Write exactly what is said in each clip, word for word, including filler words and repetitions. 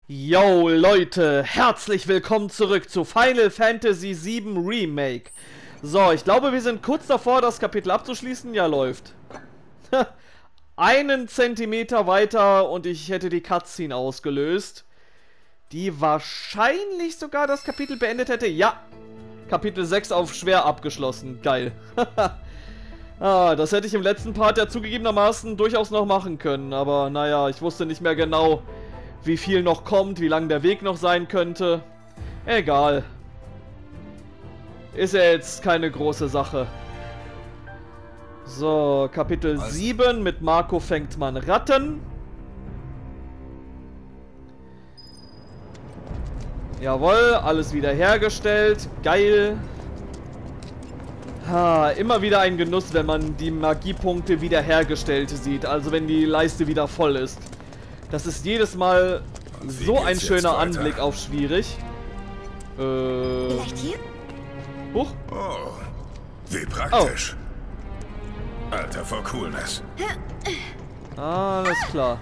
Yo Leute, herzlich willkommen zurück zu Final Fantasy sieben Remake. So, ich glaube, wir sind kurz davor, das Kapitel abzuschließen. Ja, läuft. Einen Zentimeter weiter und ich hätte die Cutscene ausgelöst, die wahrscheinlich sogar das Kapitel beendet hätte. Ja, Kapitel sechs auf schwer abgeschlossen. Geil. Ah, das hätte ich im letzten Part ja zugegebenermaßen durchaus noch machen können. Aber naja, ich wusste nicht mehr genau, wie viel noch kommt, wie lang der Weg noch sein könnte. Egal. Ist ja jetzt keine große Sache. So, Kapitel Was? sieben. Mit Marco fängt man Ratten. Jawohl, alles wiederhergestellt. Geil. Ha, immer wieder ein Genuss, wenn man die Magiepunkte wiederhergestellt sieht. Also wenn die Leiste wieder voll ist. Das ist jedes Mal Und wie so geht's ein jetzt schöner weiter? Anblick auf schwierig. Äh. Vielleicht hier? Huch. Oh, wie praktisch. Alter vor Coolness. Alles klar.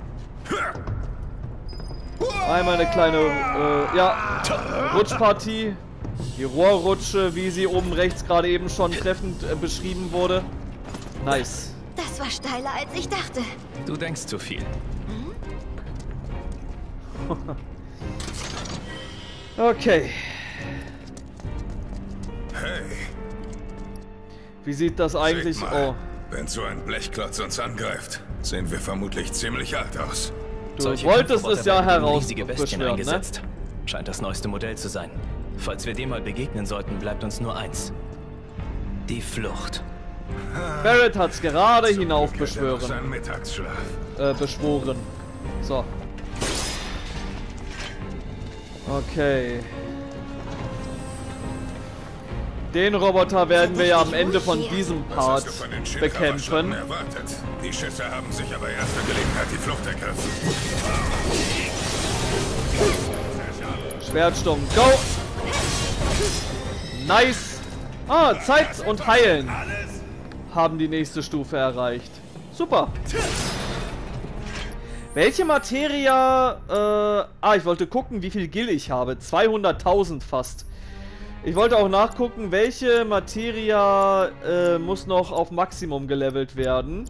Einmal eine kleine, äh, ja, Rutschpartie. Die Rohrrutsche, wie sie oben rechts gerade eben schon treffend äh, beschrieben wurde. Nice. Das war steiler, als ich dachte. Du denkst zu viel. Okay. Hey, Wie sieht das eigentlich... seht mal, Oh, wenn so ein Blechklotz uns angreift, sehen wir vermutlich ziemlich alt aus. du Solche wolltest Kampfroboter es ja werden gegen heraus riesige Bestien beschwören, ne? eingesetzt. Scheint das neueste Modell zu sein. Falls wir dem mal begegnen sollten, bleibt uns nur eins. Die Flucht. Barrett hat's gerade Zum hinauf Glück hält er noch beschwören. seinen Mittagsschlaf. Äh, beschworen. So. Okay. Den Roboter werden wir ja am Ende von diesem Was Part hast du von den Shinkawa-Schlangen bekämpfen. erwartet? Die Schüsse haben sich aber erster Gelegenheit die Flucht ergriffen. Schwertsturm, go! Nice! Ah, Zeit und Heilen haben die nächste Stufe erreicht. Super! Welche Materia... Äh, ah, ich wollte gucken, wie viel Gil ich habe. zweihunderttausend fast. Ich wollte auch nachgucken, welche Materia äh, muss noch auf Maximum gelevelt werden.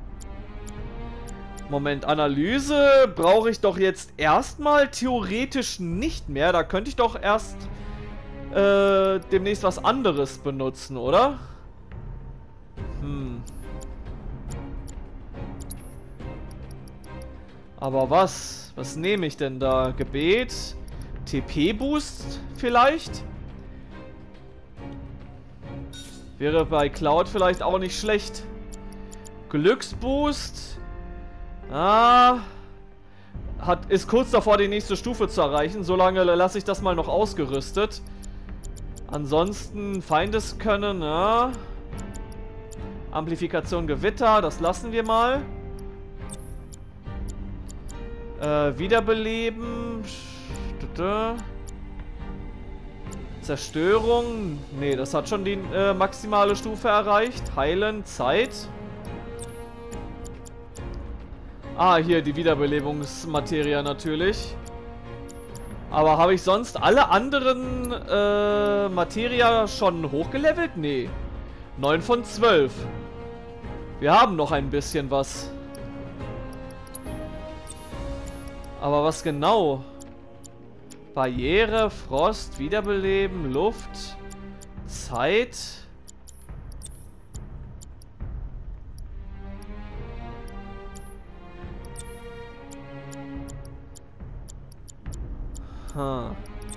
Moment, Analyse brauche ich doch jetzt erstmal theoretisch nicht mehr. Da könnte ich doch erst äh, demnächst was anderes benutzen, oder? Hm. Aber was? Was nehme ich denn da? Gebet? T P-Boost vielleicht? Wäre bei Cloud vielleicht auch nicht schlecht. Glücksboost? Ah, hat, ist kurz davor, die nächste Stufe zu erreichen. Solange lasse ich das mal noch ausgerüstet. Ansonsten Feindeskönnen, ja. Amplifikation Gewitter, das lassen wir mal. Äh, Wiederbeleben. Zerstörung. Nee, das hat schon die äh, maximale Stufe erreicht. Heilen, Zeit. Ah, hier die Wiederbelebungsmaterie natürlich. Aber habe ich sonst alle anderen äh, Materia schon hochgelevelt? Nee. neun von zwölf. Wir haben noch ein bisschen was. Aber was genau? Barriere, Frost, Wiederbeleben, Luft, Zeit... Huh.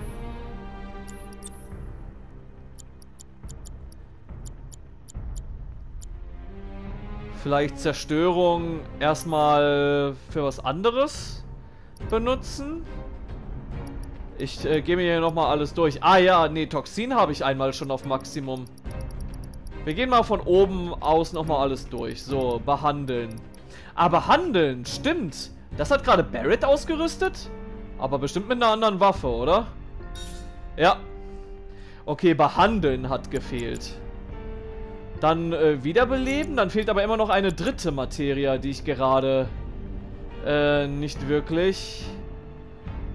Vielleicht Zerstörung erstmal für was anderes benutzen. Ich äh, gehe mir hier nochmal alles durch. Ah ja, nee, Toxin habe ich einmal schon auf Maximum. Wir gehen mal von oben aus nochmal alles durch. So, behandeln. Ah, behandeln, stimmt. Das hat gerade Barrett ausgerüstet? Aber bestimmt mit einer anderen Waffe, oder? Ja. Okay, behandeln hat gefehlt. Dann äh, wiederbeleben. Dann fehlt aber immer noch eine dritte Materie, die ich gerade äh, nicht wirklich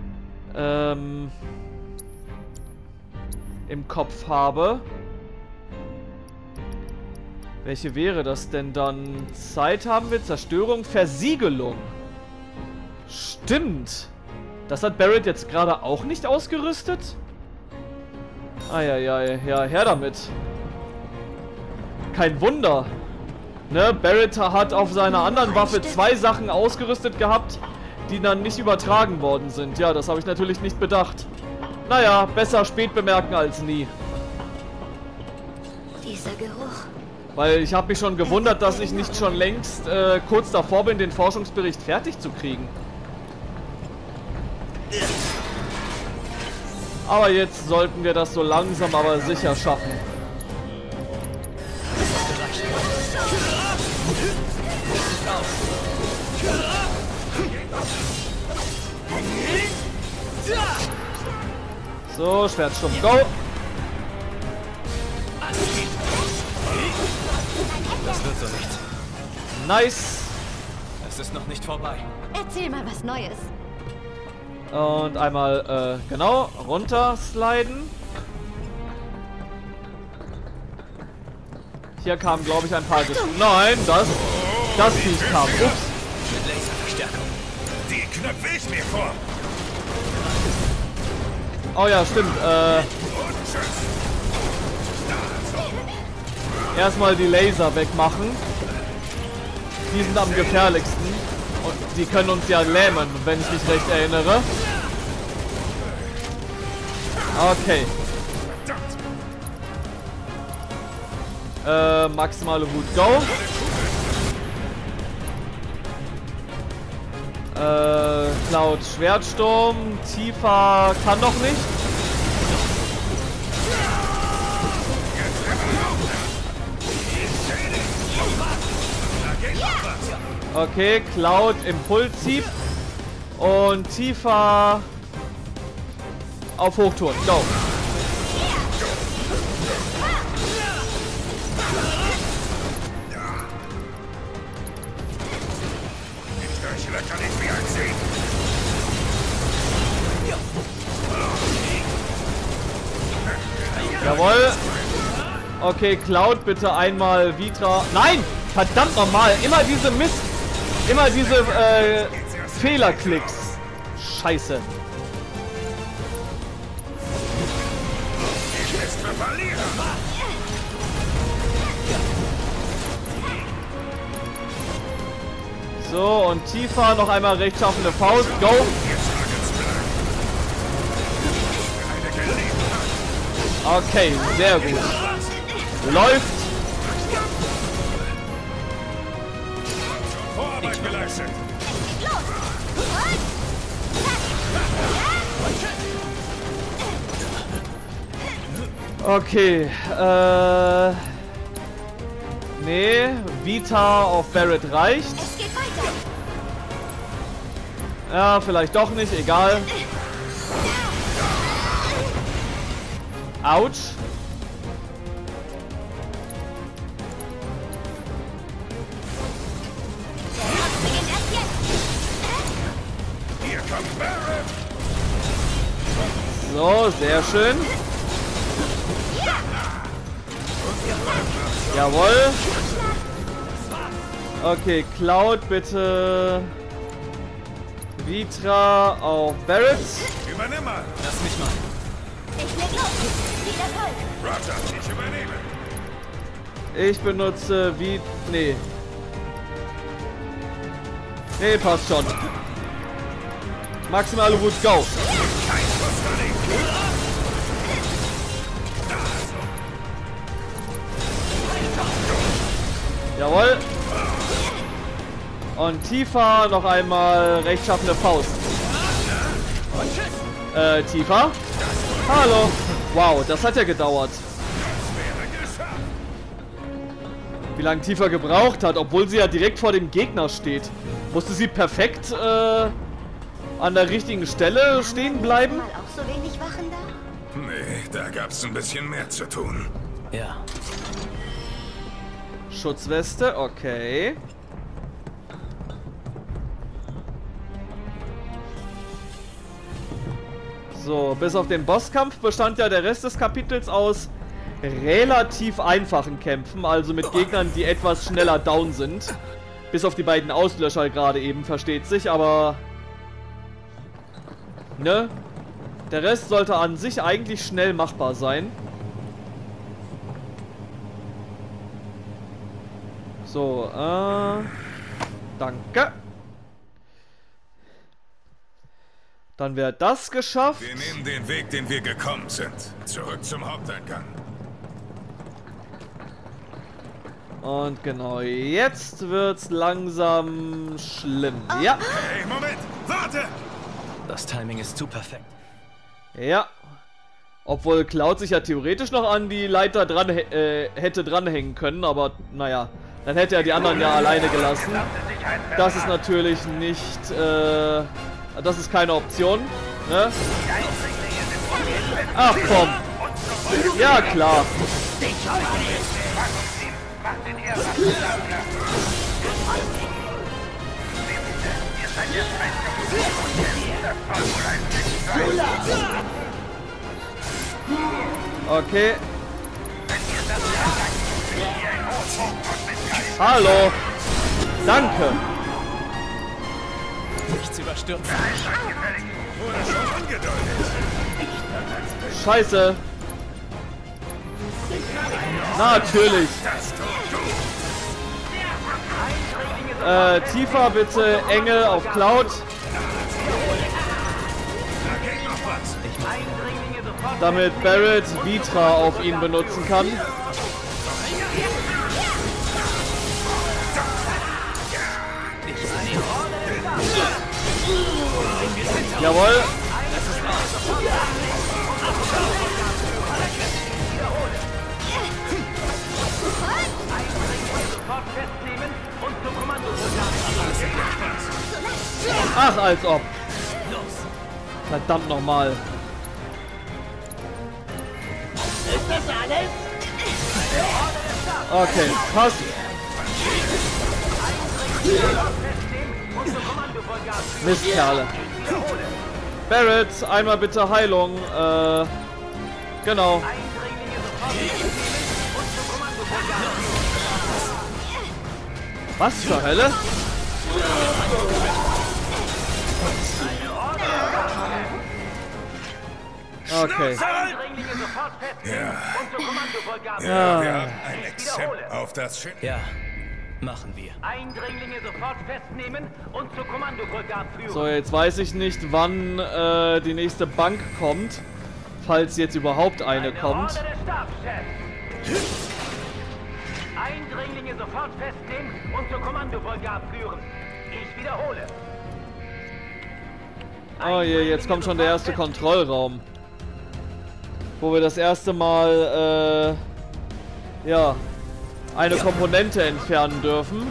ähm, im Kopf habe. Welche wäre das denn dann? Zeit haben wir, Zerstörung, Versiegelung. Stimmt. Das hat Barrett jetzt gerade auch nicht ausgerüstet? Eieiei, ja, her damit. Kein Wunder. Ne, Barrett hat auf seiner anderen Waffe zwei Sachen ausgerüstet gehabt, die dann nicht übertragen worden sind. Ja, das habe ich natürlich nicht bedacht. Naja, besser spät bemerken als nie. Dieser Geruch. Weil ich habe mich schon gewundert, dass ich nicht schon längst äh, kurz davor bin, den Forschungsbericht fertig zu kriegen. Aber jetzt sollten wir das so langsam aber sicher schaffen. So, Schwertstumpf, go! Das wird so nicht. Nice! Es ist noch nicht vorbei. Erzähl mal was Neues. Und einmal, äh, genau, runter sliden. Hier kamen, glaube ich, ein paar... Ges Nein, das... Das Viech kam. Ups. Mit Laserverstärkung. Die knöpfe ich mir vor. Oh ja, stimmt. Äh, Und tschüss. erstmal die Laser wegmachen. Die sind am gefährlichsten. Und die können uns ja lähmen, wenn ich mich recht erinnere. Okay. Äh, maximale Wut, go. Äh, Cloud Schwertsturm. Tifa kann noch nicht. Okay, Cloud Impulshieb. Und Tifa auf Hochtouren. Go. Kann ich mir ansehen. Jawohl. Okay, Cloud, bitte einmal Vitra. Nein! Verdammt nochmal! Immer diese Mist. Immer diese äh, Fehlerklicks. Scheiße. Ich ist für Verlierer. So, und Tifa noch einmal rechtschaffende Faust. Go! Okay, sehr gut. Läuft. Vorarbeit geleistet. Okay, äh... nee, Vita auf Barrett reicht. Es geht weiter. Ja, vielleicht doch nicht, egal. Autsch. Beginnt erst jetzt. Hier kommt Barrett. So, sehr schön. Jawohl. Okay, Cloud bitte. Vitra auf Barrett. Übernimm mal. Lass mich mal. Ich leg los. Viel Erfolg. Roger, ich übernehme. Ich benutze wie... Nee. Nee, passt schon. Maximale Wut, go. Kein Schuss verlegt. Jawohl. Und Tifa noch einmal rechtschaffende Faust. Äh, Tifa? Hallo. Wow, das hat ja gedauert. Wie lange Tifa gebraucht hat, obwohl sie ja direkt vor dem Gegner steht. Musste sie perfekt äh, an der richtigen Stelle stehen bleiben? Mal auch so wenig Wachen da? Nee, da gab's ein bisschen mehr zu tun. Ja. Schutzweste, okay. So, bis auf den Bosskampf bestand ja der Rest des Kapitels aus relativ einfachen Kämpfen, also mit Gegnern, die etwas schneller down sind. Bis auf die beiden Auslöscher gerade eben, versteht sich, aber... Ne? Der Rest sollte an sich eigentlich schnell machbar sein. So, äh... danke. Dann wäre das geschafft. Wir nehmen den Weg, den wir gekommen sind. Zurück zum Haupteingang. Und genau, jetzt wird's langsam schlimm. Ja. Hey, Moment! Warte! Das Timing ist zu perfekt. Ja. Obwohl Cloud sich ja theoretisch noch an die Leiter dran äh, hätte dranhängen können, aber naja, dann hätte er die anderen ja alleine gelassen. Das ist natürlich nicht, äh, das ist keine Option, ne? Ach komm. Ja, klar. Okay. Hallo. Danke. Nichts überstürzen. Wurde schon angedeutet. Scheiße. Natürlich. Das tut du. Äh, tiefer bitte, Engel auf Cloud. Da geht noch was. Damit Barret Vitra auf ihn benutzen kann. Jawohl. Ach, als ob. Verdammt nochmal. Ist das alles? Okay, passt. Mistkerle. Barret, einmal bitte Heilung. Äh, genau. Was zur Hölle? Okay. Ja. Ja. Ja, wir haben ein Exempt auf das Schiff. Ja, machen wir. Eindringlinge sofort festnehmen und zur Kommandobrücke abführen. So, jetzt weiß ich nicht, wann äh, die nächste Bank kommt. Falls jetzt überhaupt eine kommt. Order des Stabschefs. Eindringlinge sofort festnehmen und zur Kommandobrücke abführen. Ich wiederhole. Oh je, jetzt kommt schon der erste Kontrollraum. Wo wir das erste Mal, äh, ja, eine Komponente entfernen dürfen.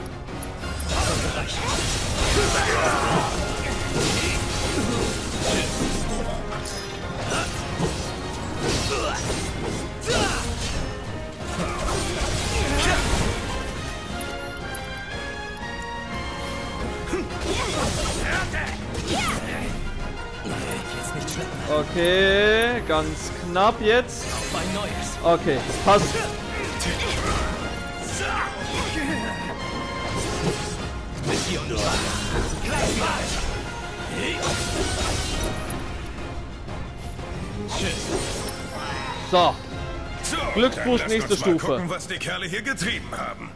Okay, ganz knapp jetzt. Ein neues. Okay, passt. So, So, Glücksboost, dann lass nächste uns mal Stufe. gucken, was die Kerle hier getrieben haben.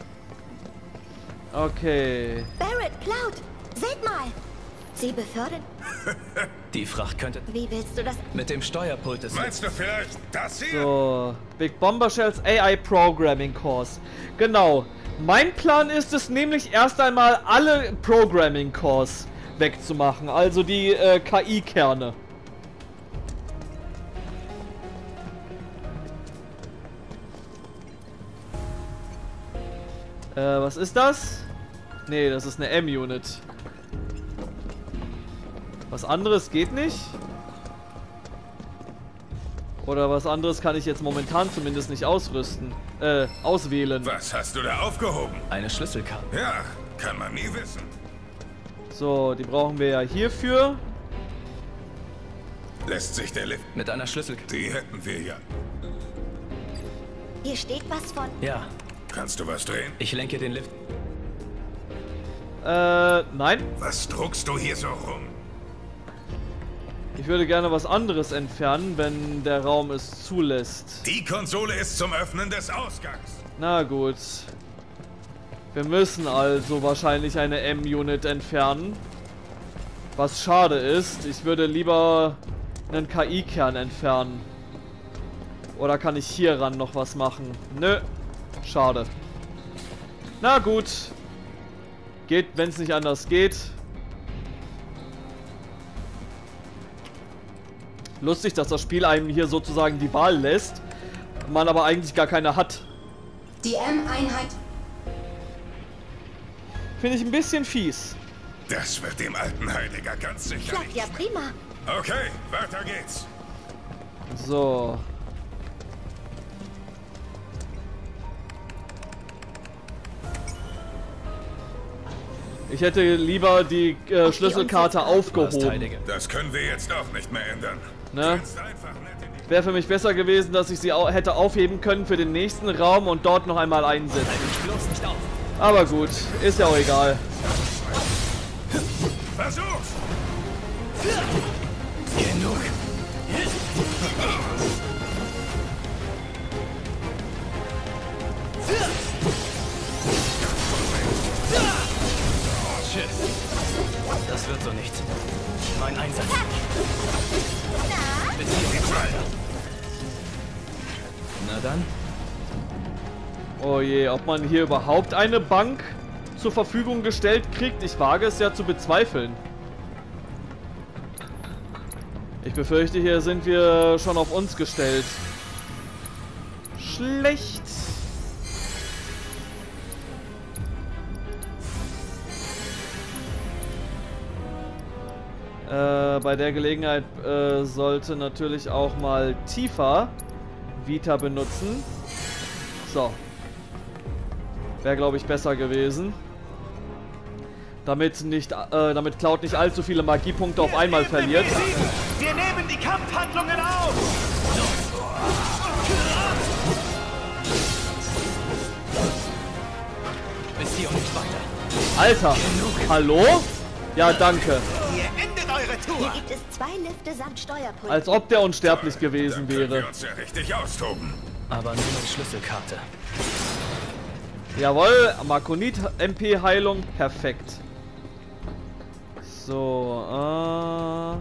okay. Barret, Cloud, seht mal. Sie befördern. Die Fracht könnte Wie willst du das? mit dem Steuerpult des Meinst du vielleicht das hier? So, Big Bomber Shells A I Programming Course. Genau. Mein Plan ist es nämlich erst einmal alle Programming Cores wegzumachen, also die äh, K I-Kerne. Äh, was ist das? Nee, das ist eine M-Unit. Was anderes geht nicht? Oder was anderes kann ich jetzt momentan zumindest nicht ausrüsten. Äh, auswählen. Was hast du da aufgehoben? eine Schlüsselkarte. Ja, kann man nie wissen. So, die brauchen wir ja hierfür. Lässt sich der Lift... Mit einer Schlüssel... Die hätten wir ja. Hier steht was von... Ja, Kannst du was drehen? ich lenke den Lift. Äh, nein. Was druckst du hier so rum? Ich würde gerne was anderes entfernen, wenn der Raum es zulässt. Die Konsole ist zum Öffnen des Ausgangs. Na gut. Wir müssen also wahrscheinlich eine M-Unit entfernen. Was schade ist. Ich würde lieber einen K I-Kern entfernen. Oder kann ich hier ran noch was machen? Nö. Schade. Na gut. Geht, wenn es nicht anders geht. Lustig, dass das Spiel einem hier sozusagen die Wahl lässt, man aber eigentlich gar keine hat. Die M-Einheit... Finde ich ein bisschen fies. Das wird dem alten Heiliger ganz sicher Klappt nicht. ja prima. Okay, weiter geht's. So. Ich hätte lieber die äh, Schlüsselkarte aufgehoben. Das können wir jetzt auch nicht mehr ändern. Ne? Grinst einfach nett in die- Wäre für mich besser gewesen, dass ich sie au hätte aufheben können für den nächsten Raum und dort noch einmal einsetzen. Bloß nicht auf. Aber gut, ist ja auch egal. Versuch's! Genug. Tschüss. Das wird so nicht. Mein Einsatz. Na dann. Oh je, ob man hier überhaupt eine Bank zur Verfügung gestellt kriegt, ich wage es ja zu bezweifeln. Ich befürchte, hier sind wir schon auf uns gestellt. Schlecht. Äh, bei der Gelegenheit äh, sollte natürlich auch mal Tifa Vita benutzen. So. Wäre, glaube ich, besser gewesen. Damit nicht, äh, damit Cloud nicht allzu viele Magiepunkte auf einmal verliert. Wir nehmen die Kampfhandlungen auf! Bis hier und nicht weiter. Alter! Hallo? Ja, danke. Ihr endet eure Hier Tour! gibt es zwei Lifte samt Steuerpult. Als ob der unsterblich gewesen Dann können wir wäre. uns ja richtig austoben. Aber nur mit Schlüsselkarte. Jawohl, Markonit-M P-Heilung, perfekt. So, äh...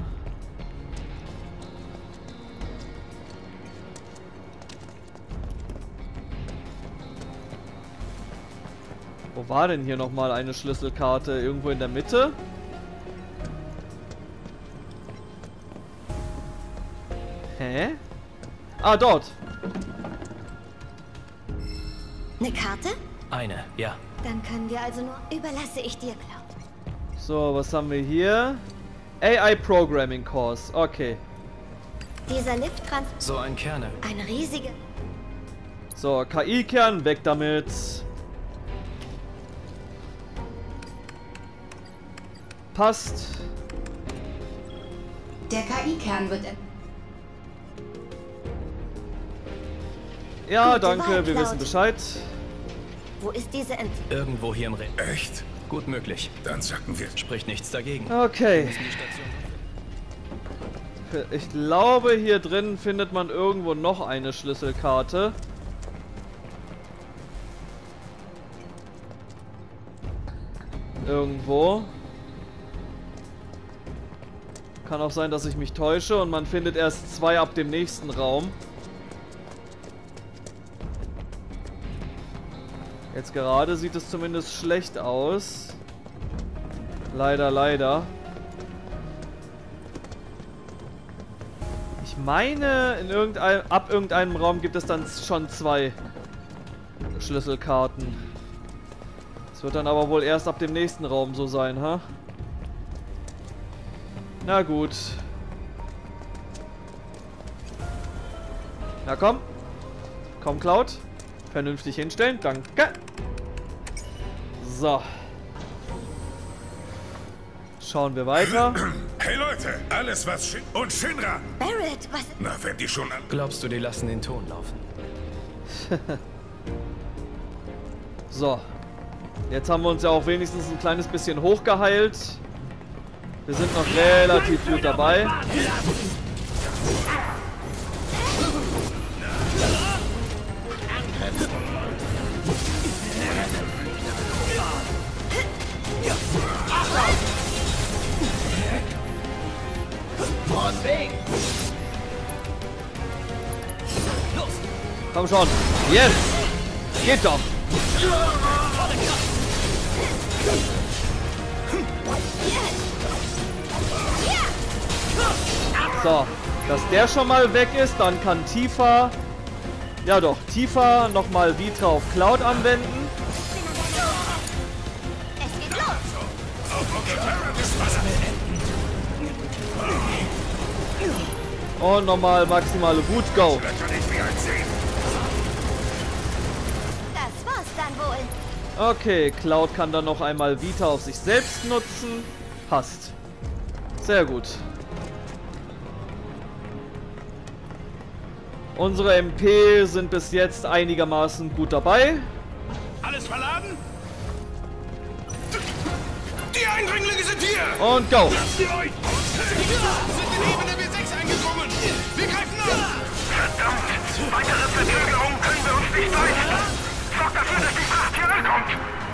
Wo war denn hier nochmal eine Schlüsselkarte? Irgendwo in der Mitte? Hä? Ah, dort. Eine Karte? Eine, ja. Dann können wir also nur... Überlasse ich dir, Cloud. So, was haben wir hier? A I Programming Course, okay. Dieser Lift trans... So ein Kerne. Eine riesige... So, K I-Kern, weg damit. Passt. Der K I-Kern wird... Ja, Gute danke, Wahl, wir Cloud. wissen Bescheid. Wo ist diese Ent... Irgendwo hier im Ring. Echt? Gut möglich. Dann sacken wir. Spricht nichts dagegen. Okay. Die Station. Ich glaube, hier drin findet man irgendwo noch eine Schlüsselkarte. Irgendwo. Kann auch sein, dass ich mich täusche und man findet erst zwei ab dem nächsten Raum. Jetzt gerade sieht es zumindest schlecht aus. Leider, leider. Ich meine, in irgendein, ab irgendeinem Raum gibt es dann schon zwei Schlüsselkarten. Das wird dann aber wohl erst ab dem nächsten Raum so sein, ha? Na gut. Na komm. Komm, Cloud. Vernünftig hinstellen. Danke. So. Schauen wir weiter. Hey Leute, alles was Shin und Shinra. Barrett, was... Na, wenn die schon an... Glaubst du, die lassen den Ton laufen? So. Jetzt haben wir uns ja auch wenigstens ein kleines bisschen hochgeheilt. Wir sind noch relativ gut dabei. Komm schon. Yes! Geht doch! So, dass der schon mal weg ist, dann kann Tifa... Ja doch, Tifa nochmal Vita auf Cloud anwenden. Es geht los! Und nochmal maximale Wut, go! Das war's dann wohl. Okay, Cloud kann dann noch einmal Vita auf sich selbst nutzen. Passt. Sehr gut. Unsere M P sind bis jetzt einigermaßen gut dabei. Alles verladen? Die Eindringlinge sind hier! Und go! Lasst sie euch! Sind in Ebene B sechs eingedrungen! Wir greifen an! Verdammt! Weitere Verzögerungen können wir uns nicht leisten! Sorgt dafür, dass die Fracht hier ankommt!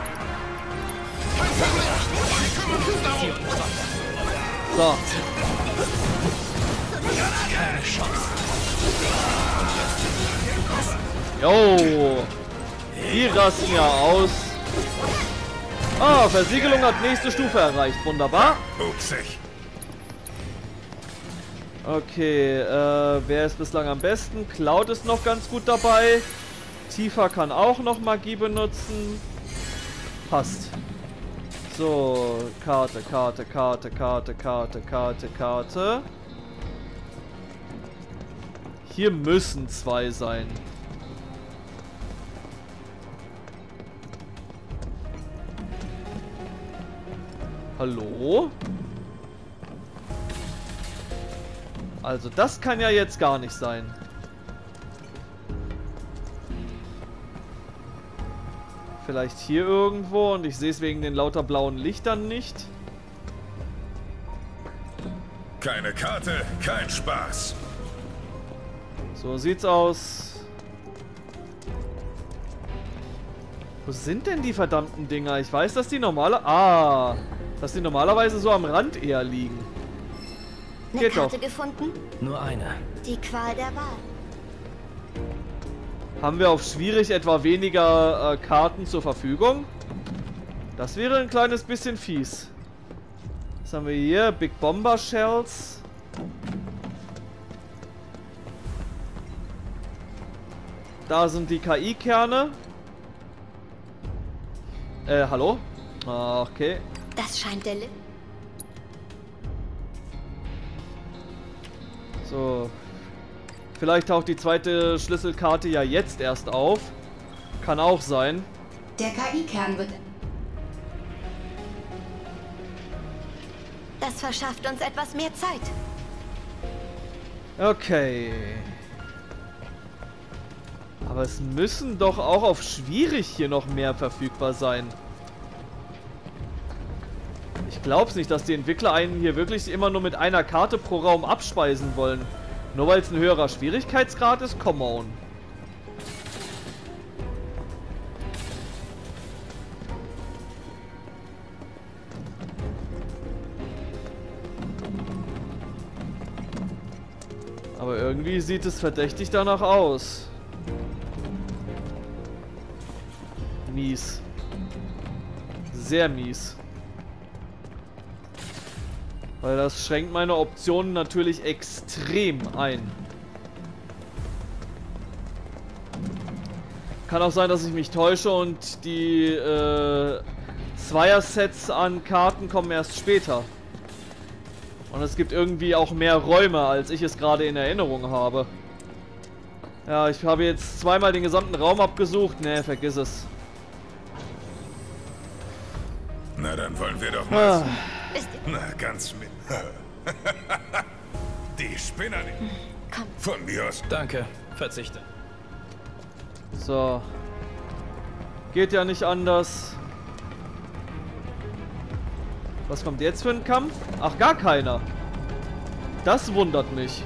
Wir kümmern uns darum! So. Keine Chance. Jo! Die rasten ja aus. Ah, Versiegelung hat nächste Stufe erreicht. Wunderbar. Upsig. Okay, äh, wer ist bislang am besten? Cloud ist noch ganz gut dabei. Tifa kann auch noch Magie benutzen. Passt. So, Karte, Karte, Karte, Karte, Karte, Karte, Karte. Hier müssen zwei sein. Hallo? Also das kann ja jetzt gar nicht sein. Vielleicht hier irgendwo und ich sehe es wegen den lauter blauen Lichtern nicht. Keine Karte, kein Spaß. So sieht's aus. Wo sind denn die verdammten Dinger? Ich weiß, dass die normale... Ah, dass die normalerweise so am Rand eher liegen. Eine Geht Karte doch. gefunden? Nur eine. Die Qual der Wahl. Haben wir auf schwierig etwa weniger äh, Karten zur Verfügung? Das wäre ein kleines bisschen fies. Was haben wir hier? Big Bomber Shells. Da sind die K I-Kerne. Äh, hallo? Ah, okay. Das scheint der Li... So. Vielleicht taucht die zweite Schlüsselkarte ja jetzt erst auf. Kann auch sein. Der K I-Kern wird... Das verschafft uns etwas mehr Zeit. Okay. Aber es müssen doch auch auf schwierig hier noch mehr verfügbar sein. Ich glaub's nicht, dass die Entwickler einen hier wirklich immer nur mit einer Karte pro Raum abspeisen wollen. Nur weil es ein höherer Schwierigkeitsgrad ist? Come on. Aber irgendwie sieht es verdächtig danach aus. Mies. Sehr mies. Weil das schränkt meine Optionen natürlich extrem ein. Kann auch sein, dass ich mich täusche und die äh, Zweier-Sets an Karten kommen erst später. Und es gibt irgendwie auch mehr Räume, als ich es gerade in Erinnerung habe. Ja, ich habe jetzt zweimal den gesamten Raum abgesucht. Ne, vergiss es. Na, dann wollen wir doch mal... Ah. Ist... Na, ganz mit... Die Spinner nicht. Komm. Von mir aus. Danke, verzichte. So. Geht ja nicht anders. Was kommt jetzt für ein Kampf? Ach, gar keiner. Das wundert mich.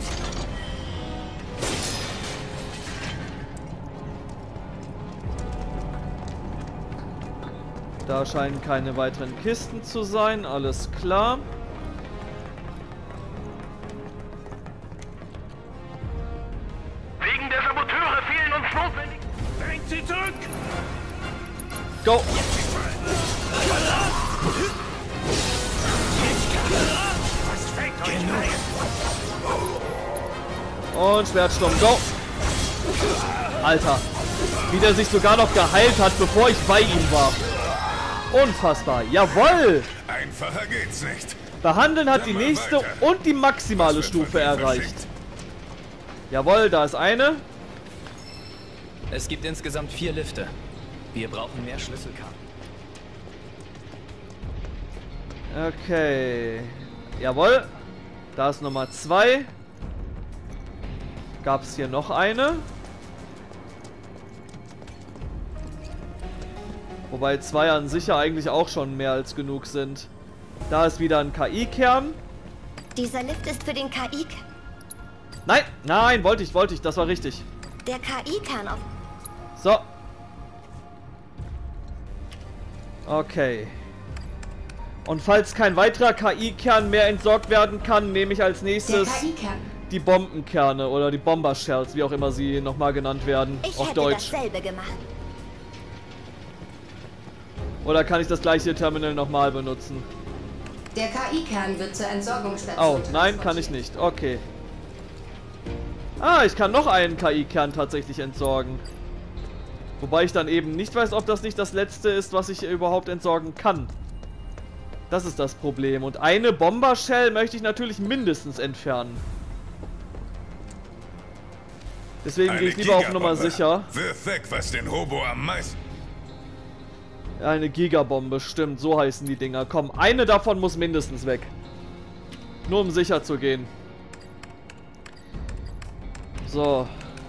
Da scheinen keine weiteren Kisten zu sein. Alles klar. Wegen der Saboteure fehlen uns notwendig. Drängt sie zurück! Go! Und Schwertsturm, go! Alter, wie der sich sogar noch geheilt hat, bevor ich bei ihm war. Unfassbar, jawohl! Einfacher geht's nicht. Behandeln hat Dann die mal nächste weiter. und die maximale Das wird Stufe von mir erreicht. verschickt. Jawohl, da ist eine. Es gibt insgesamt vier Lifte. Wir brauchen mehr Schlüsselkarten. Okay. Jawohl. Da ist Nummer zwei. Gab es hier noch eine? Wobei zwei an sich ja eigentlich auch schon mehr als genug sind. Da ist wieder ein K I-Kern. Dieser Lift ist für den K I... Nein, nein, wollte ich, wollte ich, das war richtig. Der K I-Kern auf... So. Okay. Und falls kein weiterer K I-Kern mehr entsorgt werden kann, nehme ich als Der nächstes K I-Kern. die Bombenkerne oder die Bomber-Shells, wie auch immer sie nochmal genannt werden, Ich auf hätte Deutsch. dasselbe gemacht. Oder kann ich das gleiche Terminal nochmal benutzen? Der K I-Kern wird zur Entsorgungsstation. Oh, nein, kann transportiert. ich nicht. Okay. Ah, ich kann noch einen K I-Kern tatsächlich entsorgen. Wobei ich dann eben nicht weiß, ob das nicht das letzte ist, was ich überhaupt entsorgen kann. Das ist das Problem. Und eine Bomber-Shell möchte ich natürlich mindestens entfernen. Deswegen gehe ich lieber auf Nummer Gigabombe. sicher. Wirf weg, was den Robo am meisten... Eine Gigabombe, stimmt, so heißen die Dinger. Komm, eine davon muss mindestens weg. Nur um sicher zu gehen. So.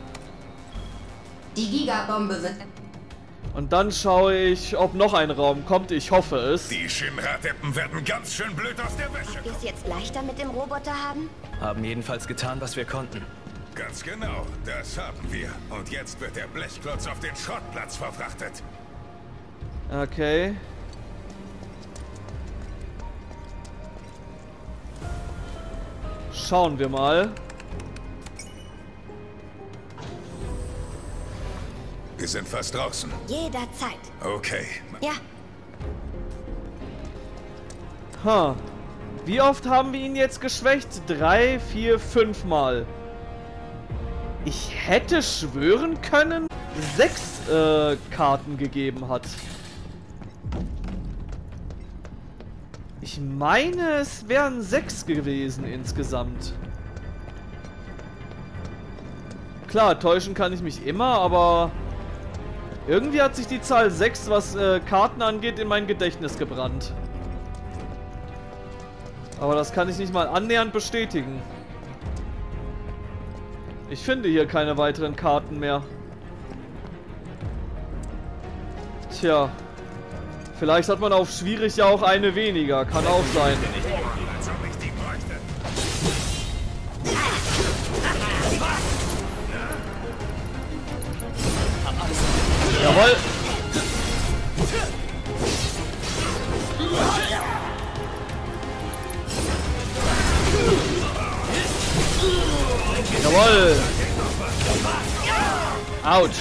Die Gigabombe wird... Und dann schaue ich, ob noch ein Raum kommt. Ich hoffe es. Die Shinra-Deppen werden ganz schön blöd aus der Wäsche. Wir es jetzt leichter mit dem Roboter haben? Haben jedenfalls getan, was wir konnten. Ganz genau, das haben wir. Und jetzt wird der Blechklotz auf den Schrottplatz verfrachtet. Okay. Schauen wir mal. Wir sind fast draußen. Jederzeit. Okay. Ja, Ha. Wie oft haben wir ihn jetzt geschwächt? Drei, vier, fünf Mal. Ich hätte schwören können, sechs äh, Karten gegeben hat. Ich meine, es wären sechs gewesen insgesamt. Klar, täuschen kann ich mich immer, aber irgendwie hat sich die Zahl sechs, was äh, Karten angeht, in mein Gedächtnis gebrannt. Aber das kann ich nicht mal annähernd bestätigen. Ich finde hier keine weiteren Karten mehr. Tja. Vielleicht hat man auf schwierig ja auch eine weniger. Kann auch sein. Als ob ich die bräuchte. Jawohl. Jawohl. Autsch.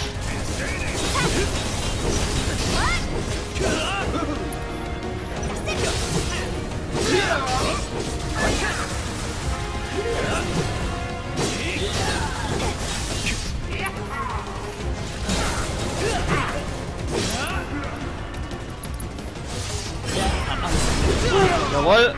Jawohl.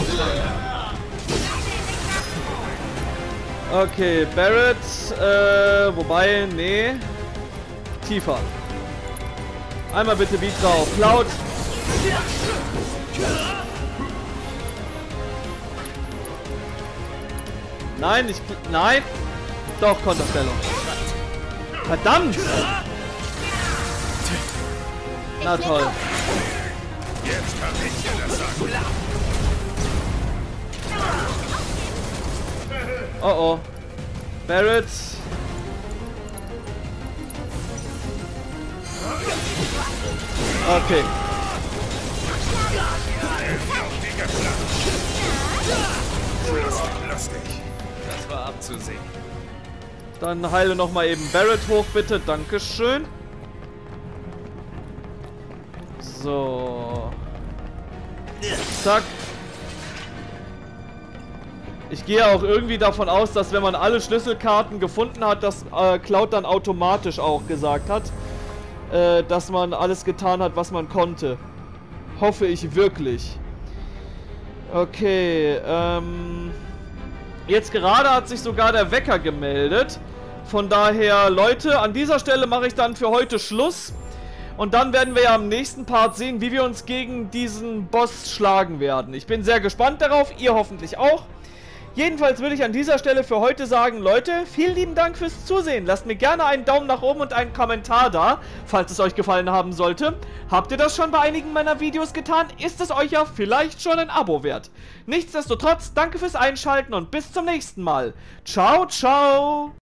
Okay, Barrett, äh, wobei, nee. Tiefer. Einmal bitte Beat drauf. Cloud. Nein, ich... Nein! Doch, Konterstellung. Verdammt! Na toll. Jetzt kann ich dir das sagen. Oh oh. Barrett. Okay. Das war abzusehen. Dann heile noch mal eben Barrett hoch, bitte. Dankeschön. So. Zack. Ich gehe auch irgendwie davon aus, dass wenn man alle Schlüsselkarten gefunden hat, dass äh, Cloud dann automatisch auch gesagt hat, äh, dass man alles getan hat, was man konnte. Hoffe ich wirklich. Okay, ähm... jetzt gerade hat sich sogar der Wecker gemeldet. Von daher, Leute, an dieser Stelle mache ich dann für heute Schluss. Und dann werden wir ja im nächsten Part sehen, wie wir uns gegen diesen Boss schlagen werden. Ich bin sehr gespannt darauf, ihr hoffentlich auch. Jedenfalls würde ich an dieser Stelle für heute sagen, Leute, vielen lieben Dank fürs Zusehen. Lasst mir gerne einen Daumen nach oben und einen Kommentar da, falls es euch gefallen haben sollte. Habt ihr das schon bei einigen meiner Videos getan? Ist es euch ja vielleicht schon ein Abo wert. Nichtsdestotrotz, danke fürs Einschalten und bis zum nächsten Mal. Ciao, ciao!